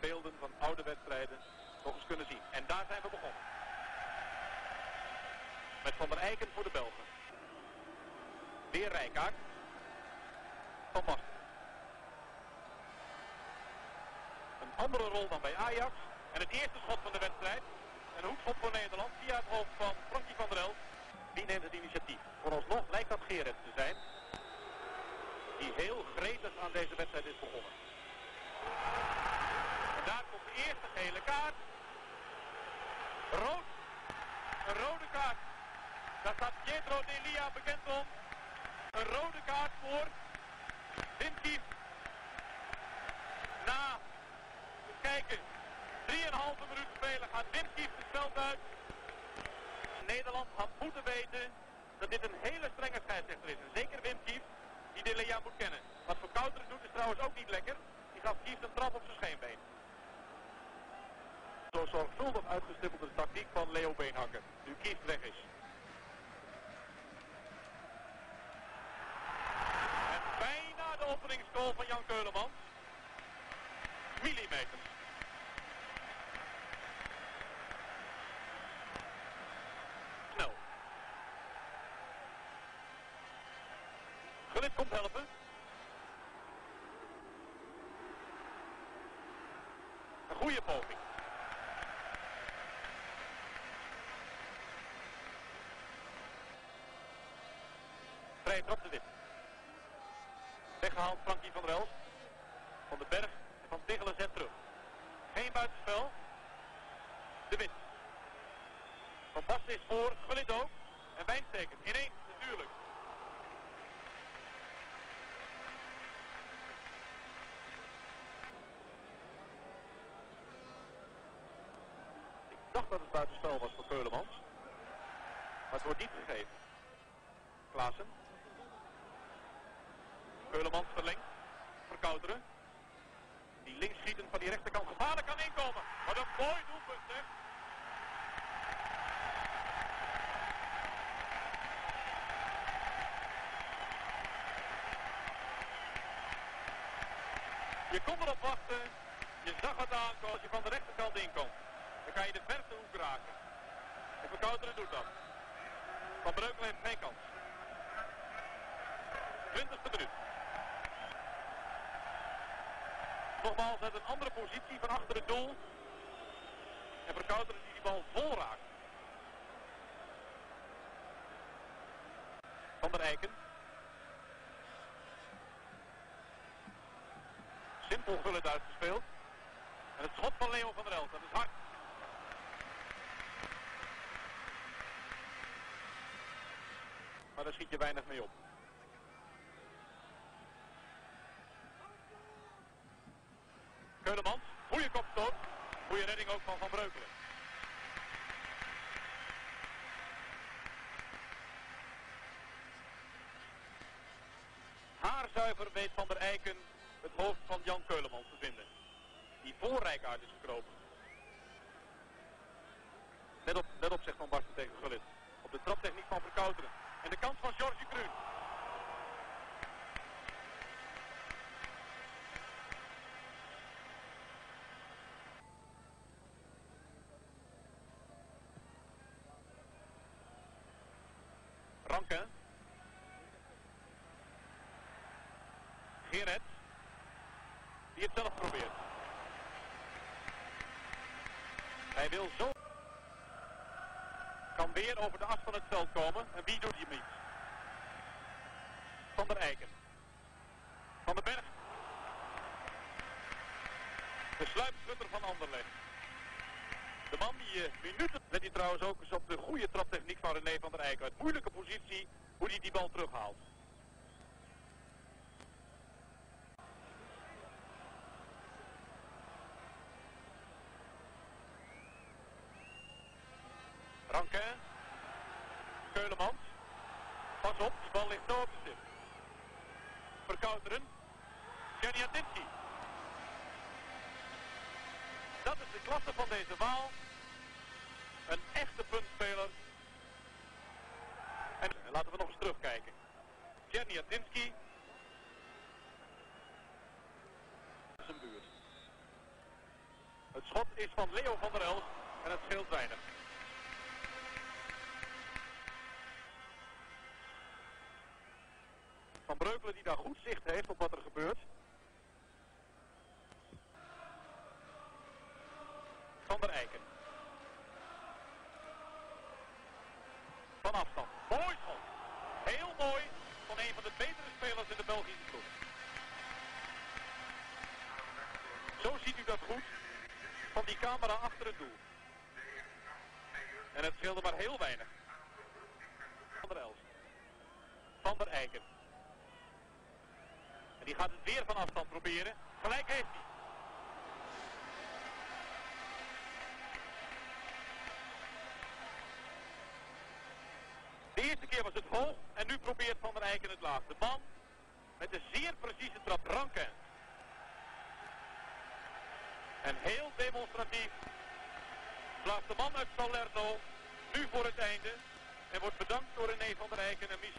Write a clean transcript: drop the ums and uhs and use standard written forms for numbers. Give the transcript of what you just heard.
beelden van oude wedstrijden nog eens kunnen zien. En daar zijn we begonnen. Met Van der Eycken voor de Belgen. Weer Rijkaard. Van Basten. Een andere rol dan bij Ajax. En het eerste schot van de wedstrijd. Een hoekschop voor Nederland via het hoofd van Frankie van der Elst. Wie neemt het initiatief? Vooralsnog lijkt dat Gerrits te zijn. Die heel gretig aan deze wedstrijd is begonnen. En daar komt de eerste gele kaart. Rood. Een rode kaart. Daar staat Pietro D'Elia bekend om. Een rode kaart voor Wim Kief. Na het kijken 3,5 minuut spelen gaat Wim Kief het veld uit. Nederland had moeten weten dat dit een hele strenge scheidsrechter is. En zeker Wim Kief die D'Elia moet kennen. Wat voor Kouteren doet is trouwens ook niet lekker. Die gaf Kief een trap op zijn scheenbeen. Zo zorgvuldig uitgestippelde tactiek van Leo Beenhakker. Nu Kief weg is. En bijna de openingsgoal van Jan Keulemans. Millimeters. Snel. Gullit komt helpen. Een goede poging. Vrije trap de Wit. Weggehaald Frankie van der Elst. Van den Berg en Van Tichelen zet terug. Geen buitenspel. De Wit. Van Basten is voor, Gullit ook. En Wijnsteken. Ineens natuurlijk. Ik dacht dat het buitenspel was voor Keulemans. Maar het wordt niet gegeven. Klaassen. Keulemans verlengt. Verkouteren. Die links schietend van die rechterkant gevaarlijk kan inkomen. Wat een mooi doelpunt, hè. Je kon erop wachten. Je zag het aankomen als je van de rechterkant inkomt. Dan kan je de verste hoek raken. En Verkouteren doet dat. Van Breukelen heeft geen kans. 20e minuut. Nogmaals uit een andere positie van achter het doel. En Verkouteren die die bal vol raakt. Van der Eycken. Simpel Gullit uitgespeeld. En het schot van Leo van der Elst. Dat is hard. Maar daar schiet je weinig mee op. Keulemans, goede kopstoot. Goede redding ook van Van Breukelen. Haarzuiver weet Van der Eycken het hoofd van Jan Keulemans te vinden. Die voor Rijkaard is gekropen. Let op zegt Van Basten tegen Gullit. Op de traptechniek van Verkouteren. En de kans van Georgie Kruun. Ranke. Gerrits. Die het zelf probeert. Hij wil zo. Kan weer over de as van het veld komen. En wie doet hij niet? Van der Eycken. Van den Berg. De sluipschutter van Anderlecht. De man die minuten... Let hij trouwens ook eens op de goede traptechniek van René van der Eycken. Uit moeilijke positie hoe hij die bal terughaalt. Ranke. Keulemans. Pas op, die bal ligt zo op de stip. Verkouteren. Czerniatinski. Dat is de klasse van deze Waal. Een echte puntspeler. En laten we nog eens terugkijken. Czerniatinski. Zijn buurt. Het schot is van Leo van der Elst en het scheelt weinig. Van Breukelen die daar goed zicht heeft op wat er gebeurt. Van der Eiken. Van afstand. Mooi schot. Heel mooi van een van de betere spelers in de Belgische ploeg. Zo ziet u dat goed van die camera achter het doel. En het scheelde maar heel weinig. Van der Elst. Van der Eiken. En die gaat het weer van afstand proberen. Gelijk heeft hij. De eerste keer was het hoog en nu probeert Van der Eiken het laag. De man met een zeer precieze trap, Ranken. En heel demonstratief blaast de man uit Salerno nu voor het einde. En wordt bedankt door René van der Eiken en